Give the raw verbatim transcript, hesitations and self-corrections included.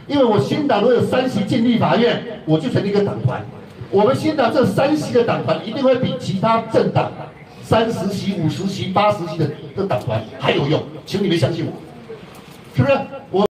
因为我新党如果有三席进立法院，我就成立一个党团。我们新党这三席的党团一定会比其他政党三十席、五十席、八十席的的党团还有用，请你们相信我，是不是？我。